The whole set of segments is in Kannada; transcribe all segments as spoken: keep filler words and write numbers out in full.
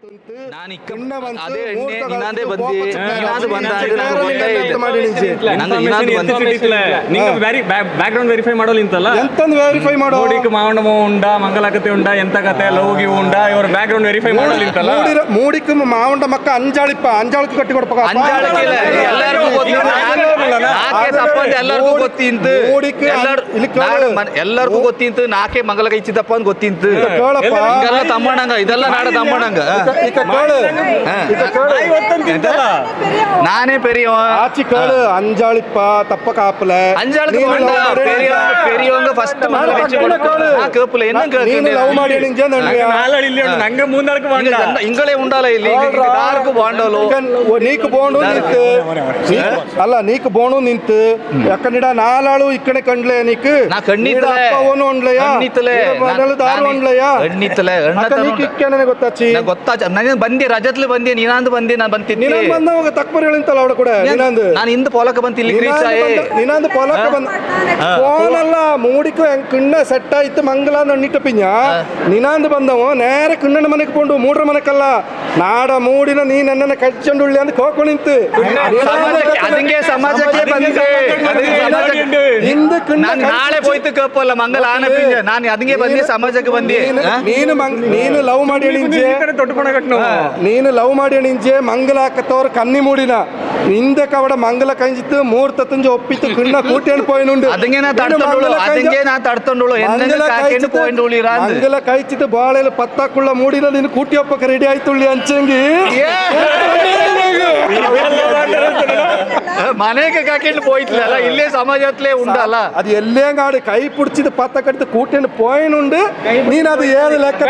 ಬ್ಯಾಕ್ಗ್ರೌಂಡ್ ವೆರಿಫೈ ಮಾಡೋಲ್ಲ ಇಂತಲ್ಲ ಎಂತಂದು ವೆರಿಫೈ ಮಾಡೋ ಮೂಡಿಗೆ ಮಾವಂಡ ಉಂಡ ಮಂಗಲ ಕತೆ ಉಂಡ ಎಂತ ಕತೆ ಲವ್ಗಿ ಉಂಡ ಇವ್ರ ಬ್ಯಾಕ್ಗ್ರೌಂಡ್ ವೆರಿಫೈ ಮಾಡೋಲ್ಲ ಇಂತಲ್ಲ ಮೂಡಿಕ ಮಾವಂಡ ಮಕ್ಕ ಅಂಜಾಳಿಪ್ಪ ಅಂಜಾಳಕ್ಕೆ ಕಟ್ಟಿ ಕೊಡ್ಬೇಕು ಎಲ್ಲರಿಗೂ ಗೊತ್ತಿಂತು ಎಲ್ಲರಿಗೂ ಗೊತ್ತಿಂತು ನಾಕೆ ಮಂಗಲ ಕೈಚಿದಪ್ಪ ಅಂತ ಗೊತ್ತಿಂತು ಇದೆಲ್ಲ ತಮ್ಮಣ್ಣಂಗ ಇದೆಲ್ಲ ನಾಡ ತಮ್ಮಣ್ಣಂಗ ನಾನೇ ಪೆರಿಯ ಆಚಿ ಕೇಳು ಅಂಜಾಳಿಪ್ಪ ತಪ್ಪ ಕಾಪಲ ಅಂಜಾಳಕ್ಕೆ ಪೆರಿಯವಂಗ ಫಸ್ಟ್ ಕೇಪುಲ என்ன ನೀನು ಲವ್ ಮಾಡಿ ನಿಂಜ ನಂಗೆ ಮುಂದಕ್ಕೆ ಇಂಗಳೇ ಉಂಡಾಲ ಇಲ್ಲಿ ಯಾರಿಗೂ ಬಾಂಡಲು ನೀಕು ಬೋಂಡು ನಿಂತು ಅಲ್ಲ ನೀಕು ಬೋಣು ನಿಂತು ಯಾಕಂದ್ರೆ ನಾಲಾಳು ಇಕ್ಕಡೆ ಕಂಡ್ಲೆ ನೀಕು ನಾ ಕಣ್ಣಿತ್ತಲೆ ಅಪ್ಪವನು ಉಂಡ್ಲೆಯಾ ಕಣ್ಣಿತ್ತಲೆ ಮನಲು ದಾರು ಉಂಡ್ಲೆಯಾ ಕಣ್ಣಿತ್ತಲೆ ನೀಕು ಇಕ್ಕೇನೆ ಗೊತ್ತಾಚಿ ಗೊತ್ತಾಚ ನಾನು ಬಂದಿ ರಜತ್ಲು ಬಂದಿ ನೀನಾಂದು ಬಂದಿ ನಾನು ಬಂತಿದ್ದೆ ನೀನು ಬಂದವಾಗ ತಕ್ಬರ್ ಹೇಳಿಂತಲ್ಲ ಅವಳ ಕೂಡ ನೀನಂದು ನಾನು ಹಿಂದೆ ಪೋಲಕ ಬಂತ ಇಲ್ಲಿ ರೀಚ್ ಆಯೆ ನೀನಂದು ಪೋಲಕ ಬಂದ ಫೋನ್ ಅಲ್ಲ ಮೂಡಿಕು ಹೆಂಗ್ ಕಿಣ್ಣ ಸೆಟ್ ಆಯ್ತು ಮಂಗಲ ನಣ್ಣಿಟ್ಟ ಪಿಂಜ ನೀನಂದು ಬಂದವ ನೇರ ಕಿಣ್ಣನ ಮನೆಗೆ ಪೋಂಡು ಮೂಡ್ರ ಮನೆಕಲ್ಲ ನಾಡ ಮೂಡಿನ ನೀ ನನ್ನನ್ನು ಕಚ್ಚಂಡು ಉಳ್ಳಿ ಅಂತ ಕೋಕೊ ನಿಂತು ಅದಂಗೆ ಸಮಾಜಕ್ಕೆ ಬಂದೆ ನಾನು ನಾಳೆ ಹೋಯ್ತು ಕಪ್ಪಲ್ಲ ಮಂಗಲ ಆನ ಪಿಂಜ ನಾನು ಅದಂಗೆ ಬಂದೆ ಸಮಾಜಕ್ಕೆ ಬಂದೆ ನೀನು ನೀನು ಲವ್ ಮಾಡಿ ನಿಂಜೆ ನೀನು ಲವ್ ಮಾಡಿ ನಿಂಜೆ ಮಂಗಲ ಹಾಕತ್ತವ್ರ ಕನ್ನಿ ಮೂಡಿನ ಹಿಂದೆ ಕವಡ ಮಂಗಲ ಕಂಜಿತ್ತು ಮೂರ್ ತತ್ತಂಜ ಒಪ್ಪಿತ್ತು ಕಿಣ್ಣ ಕೂಟೇಣ್ ಪೋಯಿನುಂಡು ಅದಂಗೆ ನಾ ತಡ್ತೊಂಡು ಅದಂಗೆ ನಾ ತಡ್ತೊಂಡು ಮಂಗಲ ಕೈಚಿತ್ತು ಬಾಳೆಲು ಪತ್ತಾಕುಳ್ಳ ಮೂಡಿನ ನೀನು ಕೂಟಿ ಒಪ್ಪಕ್ಕೆ ರೆಡಿ ಆಯ್ತುಳ್ಳಿ ಅಂಚಂಗಿ ಮನೆಗೆ ಕಾಕೊಂಡು போயிட்டல ಇಲ್ಲೇ ಸಮಾಜತ್ಲೇ ಉಂಡಲ್ಲ ಅದು ಎಲ್ಲೇ ಗಾಡಿ ಕೈ ಪುಡ್ಚಿದ ಪತ್ತ ಕಟ್ಟಿದ ಕೂಟೇಣ್ ಪೋಯಿನುಂಡು ನೀನು ಅದು ಏದು ಲೆಕ್ಕ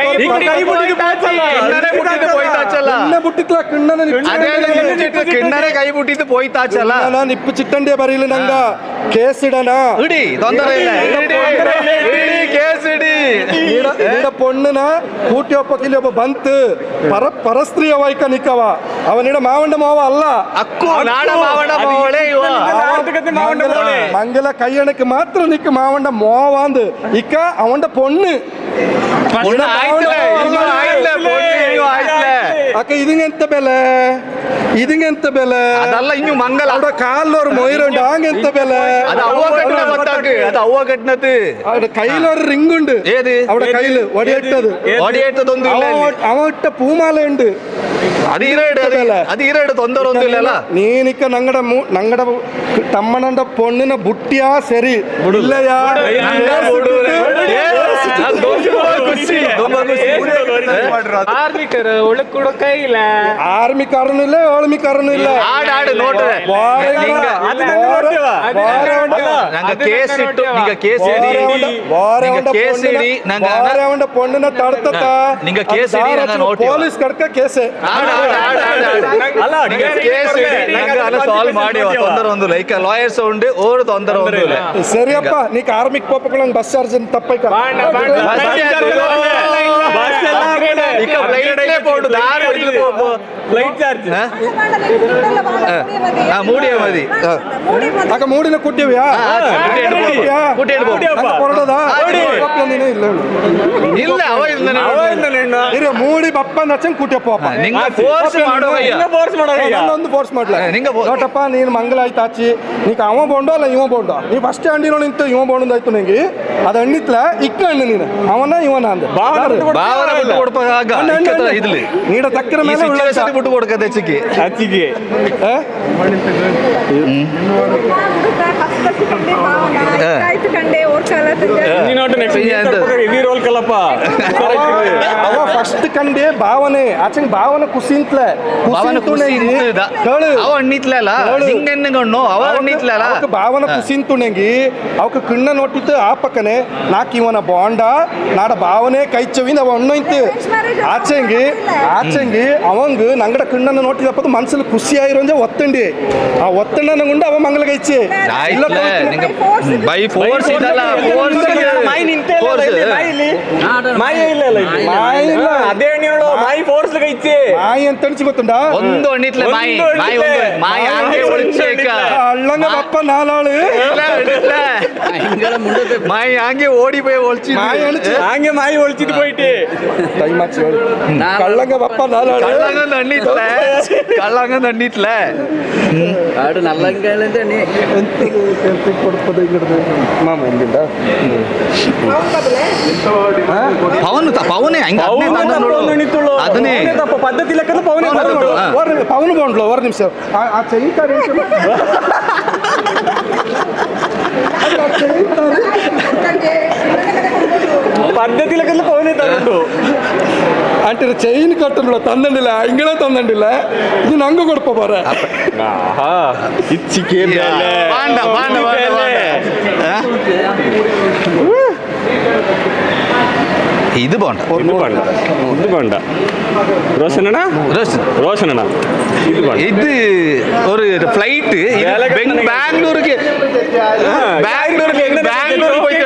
ಬುಟ್ಟಿತ್ಲ ಕಿಣ್ಣನ ಕಿಣ್ಣನೆ ಕೈ ಬುಟ್ಟಿದ್ದು போய்ತಾಚಲ್ಲ ನಿಪ್ಪು ಚಿಟ್ಟಂಡೆ ಬರೀಲಿ ನಂಗ ಕೇಸಿಡನ ಇಡಿ ತೊಂದರೆ ಇಲ್ಲ ಇಡಿ ಕೇಸಿಡಿ ಈಡ ಪೊಣ್ಣನ ಕೂಟಿ ಒಪ್ಪಕಿಲ್ಲಿ ಒಬ್ಬ ಬಂತು ಪರ ಪರಸ್ತ್ರೀಯ ವೈಕ ನಿಕ್ಕವ ಅವನಿಡ ಮಾವಂಡ ಮಾವ ಅಲ್ಲ ಅಕ್ಕು ನಾಡ ಮಾವಂಡ ಮಾವಳೆ ಇವ ಮಂಗಲ ಕೈಯಣಕ್ಕೆ ಮಾತ್ರ ನಿಕ್ಕ ಮಾವಂಡ ಮೋವ ಅಂದು ಇಕ್ಕ ಅವಂಡ ಪೊಣ್ಣು ಅಕ್ಕ ಇದಂಗೆ ಎಂತ ಬೆಲೆ ಇದಂಗೆ ಎಂತ ಬೆಲೆ ಅದಲ್ಲ ಇನ್ನು ಮಂಗಲ ಅವಡ ಕಾಲೋರ್ ಮೊಯ್ರಂಡು ಹಂಗೆ ಎಂತ ಬೆಲೆ ಅದು ಅವ್ವ ಕಟ್ನ ಗೊತ್ತಾಕು ಅದು ಅವ್ವ ಕಟ್ನದು ಅವಡ ಕೈಲೋರ್ ರಿಂಗ್ ಉಂಡು ಏದು ಅವಡ ಕೈಲು ಒಡಿಯಟ್ಟದು ಒಡಿಯಟ್ಟದೊಂದು ಇಲ್ಲ ಅವ ಇಟ್ಟ ಪೂಮಾಲೆ ಉಂಡು ಅದು ಇರಡು ಅದು ಇರಡು ತೊಂದರೆ ಒಂದು ಇಲ್ಲ ನೀನಿಕ್ಕ ನಂಗಡ ನಂಗಡ ತಮ್ಮನಂಡ ಪೊಣ್ಣಿನ ಬುಟ್ಟಿಯಾ ಸರಿ ಇಲ್ಲಯಾ ಆರ್ಮಿಕರು ಒಳಗ್ ಕೂಡ ಕೈ ಇಲ್ಲ ಆರ್ಮಿಕಾರನು ಇಲ್ಲ ಓಳ್ಮಿಕಾರನು ಇಲ್ಲ ಆಡು ನೋಡ್ರೆ ಪೊಣ್ಣಿನ ತಡ್ತತ ಪೊಲೀಸ್ ಕಡ್ಕ ಕೇಸೆ ಸಾಲ್ವ್ ಮಾಡಿ ತೊಂದರೆ ಒಂದು ಲೈಕ್ ಲಾಯರ್ಸ್ ಉಂಡು ಓಡ್ ತೊಂದರೆ ಒಂದು ಸರಿಯಪ್ಪ ನೀ ಕಾರ್ಮಿಕ್ ಪೋಪಗಳನ್ನ ಬಸ್ ಚಾರ್ಜ್ ತಪ್ಪೈಕ ಮೂಡಿಯ ಮದಿ ಅಕ್ಕ ಮೂಡಿನ ಕುಟ್ಟಿವ್ಯಾ ಇಲ್ಲ ಅವ ಇಲ್ಲ ಮೂಡಿ ಬಪ್ಪ ನಚ್ಚಂಗ್ ಕುಟ್ಟಿಯಪ್ಪ ಒಂದು ಫೋರ್ಸ್ ಮಾಡ್ಲ ನೋಟಪ್ಪ ನೀನು ಮಂಗಲ ಆಯ್ತು ಆಚಿ ನೀಕ್ ಅವ ಬೋಂಡು ಅಲ್ಲ ಇವ ಬೋಂಡು ನೀ ಫಸ್ಟ್ ಅಂಡಿನೋ ನಿಂತು ಇವ ಬೋಂಡು ಆಯ್ತು ನಂಗೆ ಅದು ಹಣ್ಣಿತ್ಲ ಇಕ್ಕ ಹಣ್ಣು ನೀನು ಅವನ ಇವನ ಅಂದ ನೀಡ ತಕ್ಕರ ಮೇಲೆ ಬಿಟ್ಟು ಕೊಡ್ಕದೆ ಚಿಕ್ಕಿ ಅಚ್ಚಿಗೆ ಅವ ಫಸ್ಟ್ ಕಂಡೆ ಭಾವನೆ ಆಚೆ ಭಾವನೆ ಕುಸಿಂತ್ಲ ಭಾವನ ಕುಸಿಂತುಣಂಗಿ ಅವಕ್ಕೆ ಕಿಣ್ಣ ನೋಟಿತ್ತು ಆ ಪಕ್ಕನೆ ನಾಕ್ ಇವನ ಬಾಂಡ ನಾಡ ಭಾವನೆ ಕೈಚವಿಂದ ಅವ ಅಣ್ಣೋಯ್ತು ಆಚೆಂಗಿ ಆಚೆಂಗಿ ಅವಂಗ ನಂಗಡ ಕಿಣ್ಣನ ನೋಟಿದಪ್ಪ ಮನ್ಸಲ್ಲಿ ಖುಷಿ ಆಗಿರೋಂಜ ಒತ್ತಂಡಿ ಆ ಒತ್ತಂಡನ ಗುಂಡ ಅವ ಮಂಗಲ ಕೈಚಿ ಬೈ ಫೋರ್ಸ್ ಇದಲ್ಲ ಅದೇ ಹೇಳೋ ಮಾಯಿ ಫೋರ್ಸ್ ಕೈಚಿ ಮಾಯಿ ಅಂತ ಅನ್ಸಿ ಗೊತ್ತುಂಡ ಒಂದು ಹಣ್ಣಿತ್ಲೆ ಮಾಯಿ ಮಾಯಿ ಒಂದು ಮಾಯಿ ಹಾಗೆ ಒಳಿಚೇಕ ಅಳ್ಳಂಗ ಬಪ್ಪ ನಾಲಾಳು ಮಾಯಿ ಹಾಗೆ ಓಡಿ போய் ಒಳಿಚಿ ಮಾಯಿ ಹಾಗೆ ಮಾಯಿ ಒಳಿಚಿட்டு போயிட்டு ಟೈಮ್ ಆಚೆ ಹೇಳಿ ಕಳ್ಳಂಗ ಬಪ್ಪ ನಾನು ಕಳ್ಳಂಗಂದು ಹಣ್ಣಿತ್ಲೆ ಕಳ್ಳಂಗಂದು ಹಣ್ಣಿತ್ಲೆ ಆಡು ನಲ್ಲಂಗಂದ್ರೆ ನೀ ಮಾಮ ಎಲ್ಲಿಂದ ಪವನ್ ಪವನೇ ಹಂಗೆ ಅದನ್ನೇ ಪದ್ಧತಿ ಲೆಕ್ಕದ ಪವನ್ ಪವನ್ ಬೋಂಡ್ಲು ಒಂದು ನಿಮಿಷ ಆ ಚೈನ್ ಕಾರ್ പദ്ധതി ലെക്കത്തിൽ പവനെ തന്നു అంటే చైన్ కట్టంలో తందండిల ఇంగళ తందండిల ఇది నంగు కొడప పోర ఆహా ఇచ్చికే బేలే బాండ బాండ బాండ ഇത് പോണ്ട ഇത് വേണ്ട ഇത് വേണ്ട റോഷനണ റോഷൻ റോഷനണ ഇത് വേണ്ട ഇത് ഒരു ഫ്ലൈറ്റ് ബാംഗ്ലൂർക്ക് ബാംഗ്ലൂർക്ക് ബാംഗ്ലൂർ പോയിട്ട്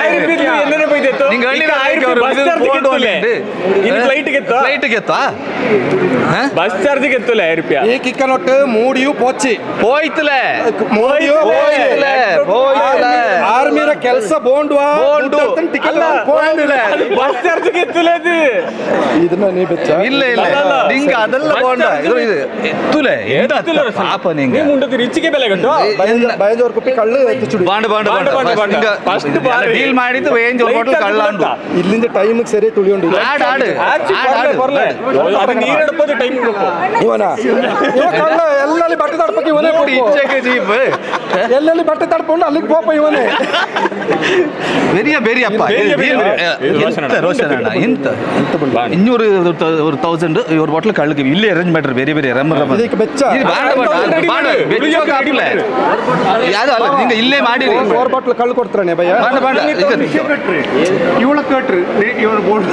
ಫ್ಲೈಟ್ಗೆ ಬಸ್ ಚಾರ್ಜ್ ಎತ್ತಲ್ಲ ಆಯಿரம் ರೂಪಾಯಿ ಈ ಕಿಕ್ಕನೊಟ್ಟು ಮೂಡಿಯು ಪೋಚಿ ಹೋಯ್ತಲೆ ಮೂಡಿಯು ಹೋಯ್ತಲೆ ಹೋಯ್ತಲೆ ಆರ್ಮಿರ ಕೆಲಸ ಬೋಂಡ್ವಾ ಬೋಂಡು ಟಿಕೆಟ್ ಹೋಗಿಲ್ಲ ಬಸ್ ಚಾರ್ಜ್ ಎತ್ತಲ್ಲ ಅದು ಇದನ್ನ ನೀ ಬೆಚ್ಚ ಇಲ್ಲ ಇಲ್ಲ ನಿಂಗೆ ಅದೆಲ್ಲ ಬೋಂಡ ಇದು ಇದು ಎತ್ತುಲೆ ಎತ್ತುಲೆ ಪಾಪ ನಿಂಗೆ ಮುಂಡದ ರಿಚ್ಗೆ ಬೆಲೆ ಗಂಟು ಬಯಜೋರ್ ಕುಪ್ಪಿ ಕಳ್ಳು ಎತ್ತಿಚುಡಿ ಬಾಂಡ ಬಾಂಡ ಬಾಂಡ ಫಸ್ಟ್ ಡೀಲ್ ಮಾಡಿದ್ದು ವೇಂಜ್ ಬಾಟಲ್ ಕಳ್ಳ ಅಂಡು ಇಲ್ಲಿಂದ ಟೈಮ್ ಸರಿ ತುಳಿಯೋಂಡು ಆಡ್ ಆಡ್ ಆಡ್ ಬರಲ್ಲ ಅದು ನೀರು ಎಡಪೋದು ಟೈಮ್ ಇವನ ಇವ ಕಳ್ಳ ಎಲ್ಲಲ್ಲಿ ಬಟ್ಟೆ ತಡಪಕ್ಕೆ ಇವನೇ ನೋಡಿ ಇಚ್ಚೆಗೆ ಜೀಪ್ ಎಲ್ಲೆಲ್ಲಿ ಬಟ್ಟೆ ತಡ್ಕೊಂಡು ಅಲ್ಲಿಗೆ ಪೋಪ ಇವನೇ ಬೆರಿಯ ಬೆರಿಯಪ್ಪ ರೋಷನ್ ಅಣ್ಣ ಇಂತ ಇನ್ನೂರು ஒரு தௌசண்ட் ஒரு பாட்டில் கழுகு இல்லே அரேஞ்ச் பண்ற பெரிய பெரிய ரம்ம ரம்ம ಇದಕ್ಕೆ ಬೆಚ್ಚ ಬೆಚ್ಚ ಕಾಪ್ಲೆ ಯಾವುದು ಅಲ್ಲ ನಿಂಗೆ ಇಲ್ಲೇ ಮಾಡಿರಿ ಫೋರ್ ಬಾಟ್ಲ್ ಕಳ್ಳು ಕೊಡ್ತಾನೆ ಭಯ ಬಾಂಡ ಬಾಂಡ ಇವಳ ಕಟ್ರಿ ಇವಳ ಬೋರ್ಡ್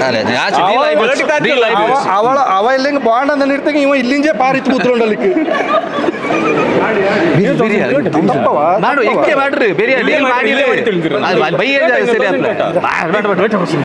ಅವಳ ಅವ ಇಲ್ಲಿಂಗ ಬಾಂಡ್ ಅಂತ ಇರ್ತಾಗ ಇವ ಇಲ್ಲಿಂಜೆ ಪಾರಿತ್ ಕೂತ್ಕೊಂಡಲ್ಲಿಕ್ಕೆ ಮಾಡು ಎಕ್ಕೆ ಮಾಡ್ರಿ ಬೇರೆ ಡೀಲ್ ಮಾಡಿ ಬೈಯ ಸರಿ ಅಪ್ಪ